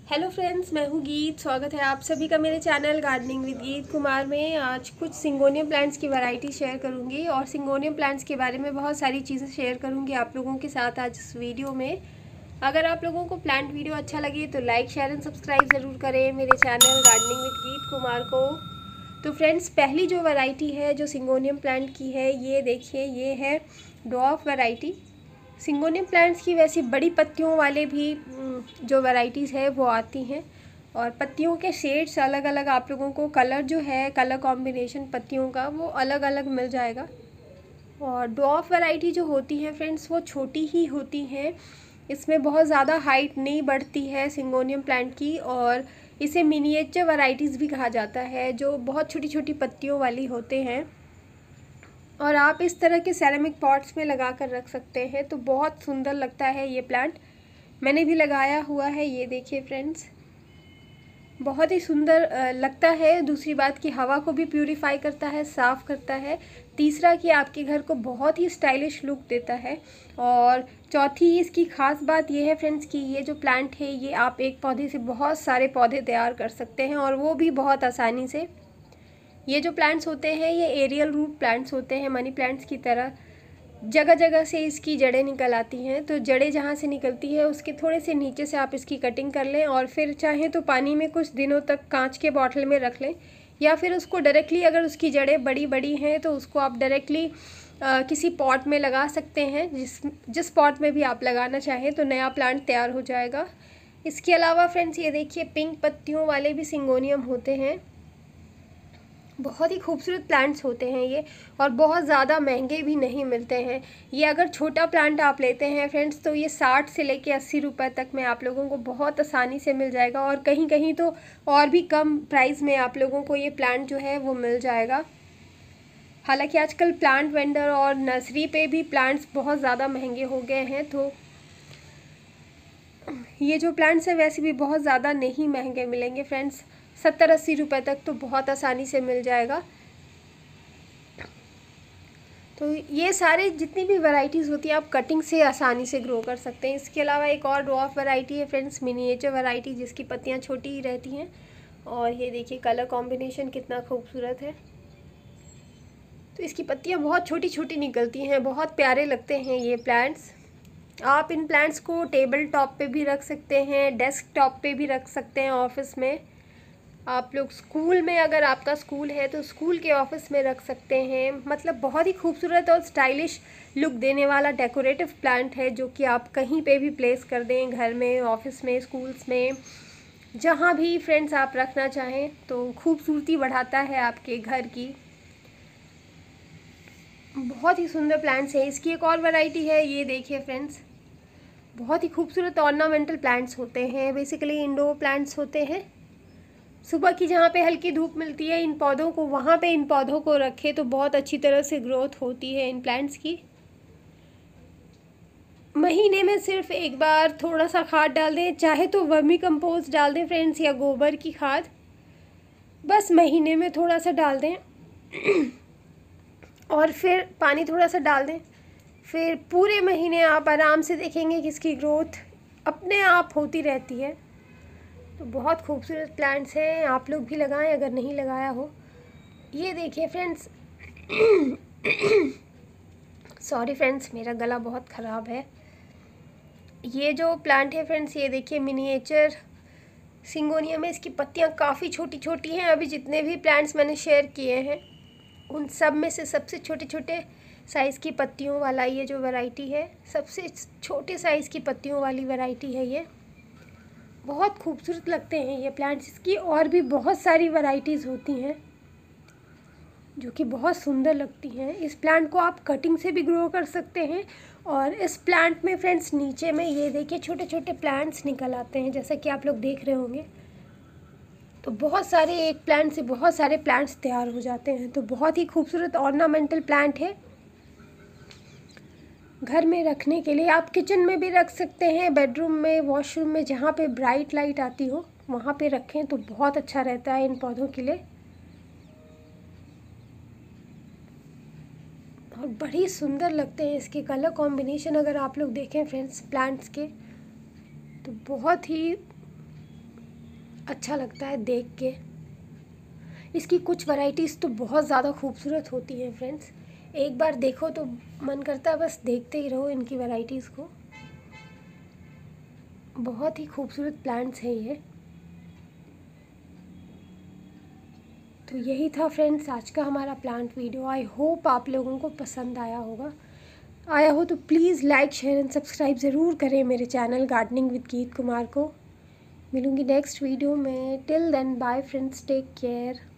Hello friends, मैं हूँ गीत। स्वागत है आप सभी का मेरे चैनल गार्डनिंग विद गीत कुमार में। आज कुछ सिंगोनियम प्लांट्स की वैरायटी शेयर करूँगी और सिंगोनियम प्लांट्स के बारे में बहुत सारी चीज़ें शेयर करूँगी आप लोगों के साथ आज इस वीडियो में। अगर आप लोगों को प्लांट वीडियो अच्छा लगे तो लाइक शेयर एंड सब्सक्राइब ज़रूर करें मेरे चैनल गार्डनिंग विद गीत कुमार को। तो फ्रेंड्स, पहली जो वैरायटी है जो सिंगोनियम प्लांट की है, ये देखिए, ये है ड्वार्फ वैरायटी। सिंगोनियम प्लांट्स की वैसे बड़ी पत्तियों वाले भी जो वैराइटीज़ है वो आती हैं और पत्तियों के शेड्स अलग अलग, आप लोगों को कलर जो है, कलर कॉम्बिनेशन पत्तियों का वो अलग अलग मिल जाएगा। और ड्वार्फ वैरायटी जो होती है फ्रेंड्स, वो छोटी ही होती हैं, इसमें बहुत ज़्यादा हाइट नहीं बढ़ती है सिंगोनियम प्लांट की। और इसे मिनिएचर वैराइटीज़ भी कहा जाता है, जो बहुत छोटी छोटी पत्तियों वाली होते हैं। और आप इस तरह के सेरेमिक पॉट्स में लगा कर रख सकते हैं, तो बहुत सुंदर लगता है ये प्लांट। मैंने भी लगाया हुआ है, ये देखिए फ्रेंड्स, बहुत ही सुंदर लगता है। दूसरी बात कि हवा को भी प्यूरिफाई करता है, साफ़ करता है। तीसरा कि आपके घर को बहुत ही स्टाइलिश लुक देता है। और चौथी इसकी ख़ास बात ये है फ्रेंड्स कि ये जो प्लांट है, ये आप एक पौधे से बहुत सारे पौधे तैयार कर सकते हैं, और वो भी बहुत आसानी से। ये जो प्लांट्स होते हैं, ये एरियल रूट प्लांट्स होते हैं, मनी प्लांट्स की तरह। जगह जगह से इसकी जड़ें निकल आती हैं, तो जड़ें जहाँ से निकलती है उसके थोड़े से नीचे से आप इसकी कटिंग कर लें, और फिर चाहें तो पानी में कुछ दिनों तक कांच के बॉटल में रख लें, या फिर उसको डायरेक्टली, अगर उसकी जड़ें बड़ी बड़ी हैं तो उसको आप डायरेक्टली किसी पॉट में लगा सकते हैं। जिस पॉट में भी आप लगाना चाहें, तो नया प्लांट तैयार हो जाएगा। इसके अलावा फ्रेंड्स, ये देखिए, पिंक पत्तियों वाले भी सिंगोनियम होते हैं। बहुत ही खूबसूरत प्लांट्स होते हैं ये, और बहुत ज़्यादा महंगे भी नहीं मिलते हैं। ये अगर छोटा प्लांट आप लेते हैं फ्रेंड्स, तो ये 60 से लेके 80 रुपये तक में आप लोगों को बहुत आसानी से मिल जाएगा, और कहीं कहीं तो और भी कम प्राइस में आप लोगों को ये प्लांट जो है वो मिल जाएगा। हालांकि आजकल प्लांट वेंडर और नर्सरी पे भी प्लांट्स बहुत ज़्यादा महंगे हो गए हैं, तो ये जो प्लांट्स हैं वैसे भी बहुत ज़्यादा नहीं महंगे मिलेंगे फ्रेंड्स। 70-80 रुपये तक तो बहुत आसानी से मिल जाएगा। तो ये सारे जितनी भी वैराइटीज़ होती है, आप कटिंग से आसानी से ग्रो कर सकते हैं। इसके अलावा एक और ड्वार्फ वैरायटी है फ्रेंड्स, मिनिएचर वैरायटी, जिसकी पत्तियाँ छोटी ही रहती हैं। और ये देखिए कलर कॉम्बिनेशन कितना खूबसूरत है। तो इसकी पत्तियाँ बहुत छोटी छोटी निकलती हैं, बहुत प्यारे लगते हैं ये प्लांट्स। आप इन प्लांट्स को टेबल टॉप पे भी रख सकते हैं, डेस्क टॉप पे भी रख सकते हैं, ऑफिस में। आप लोग स्कूल में, अगर आपका स्कूल है तो स्कूल के ऑफिस में रख सकते हैं। मतलब बहुत ही खूबसूरत और स्टाइलिश लुक देने वाला डेकोरेटिव प्लांट है, जो कि आप कहीं पे भी प्लेस कर दें, घर में, ऑफिस में, स्कूल्स में, जहाँ भी फ्रेंड्स आप रखना चाहें, तो खूबसूरती बढ़ाता है आपके घर की। बहुत ही सुंदर प्लांट्स है। इसकी एक और वैरायटी है, ये देखिए फ्रेंड्स, बहुत ही खूबसूरत ऑर्नामेंटल प्लांट्स होते हैं, बेसिकली इंडोर प्लांट्स होते हैं। सुबह की जहाँ पे हल्की धूप मिलती है इन पौधों को, वहाँ पे इन पौधों को रखें तो बहुत अच्छी तरह से ग्रोथ होती है इन प्लांट्स की। महीने में सिर्फ एक बार थोड़ा सा खाद डाल दें, चाहे तो वर्मी कंपोस्ट डाल दें फ्रेंड्स, या गोबर की खाद, बस महीने में थोड़ा सा डाल दें और फिर पानी थोड़ा सा डाल दें। फिर पूरे महीने आप आराम से देखेंगे कि इसकी ग्रोथ अपने आप होती रहती है। तो बहुत खूबसूरत प्लांट्स हैं, आप लोग भी लगाएं अगर नहीं लगाया हो। ये देखिए फ्रेंड्स, सॉरी फ्रेंड्स, मेरा गला बहुत ख़राब है। ये जो प्लांट है फ्रेंड्स, ये देखिए, मिनिएचर सिंगोनियम है। इसकी पत्तियाँ काफ़ी छोटी छोटी हैं। अभी जितने भी प्लांट्स मैंने शेयर किए हैं, उन सब में से सबसे छोटे छोटे साइज़ की पत्तियों वाला ये जो वैरायटी है, सबसे छोटे साइज़ की पत्तियों वाली वैरायटी है ये। बहुत खूबसूरत लगते हैं ये प्लांट्स। इसकी और भी बहुत सारी वैरायटीज़ होती हैं जो कि बहुत सुंदर लगती हैं। इस प्लांट को आप कटिंग से भी ग्रो कर सकते हैं। और इस प्लांट में फ्रेंड्स, नीचे में ये देखिए छोटे छोटे प्लांट्स निकल आते हैं, जैसा कि आप लोग देख रहे होंगे। तो बहुत सारे एक प्लांट से बहुत सारे प्लांट्स तैयार हो जाते हैं। तो बहुत ही खूबसूरत ऑर्नामेंटल प्लांट है, घर में रखने के लिए। आप किचन में भी रख सकते हैं, बेडरूम में, वॉशरूम में, जहाँ पे ब्राइट लाइट आती हो वहाँ पे रखें तो बहुत अच्छा रहता है इन पौधों के लिए। और बड़ी सुंदर लगते हैं इसके कलर कॉम्बिनेशन, अगर आप लोग देखें फ्रेंड्स प्लांट्स के, तो बहुत ही अच्छा लगता है देख के। इसकी कुछ वैरायटीज़ तो बहुत ज़्यादा खूबसूरत होती हैं फ्रेंड्स, एक बार देखो तो मन करता है बस देखते ही रहो इनकी वैरायटीज़ को। बहुत ही खूबसूरत प्लांट्स हैं ये। तो यही था फ्रेंड्स आज का हमारा प्लांट वीडियो। आई होप आप लोगों को पसंद आया हो तो please like share and subscribe ज़रूर करें मेरे चैनल गार्डनिंग विद गीत कुमार को। मिलूँगी नेक्स्ट वीडियो में। Till then bye friends, take care.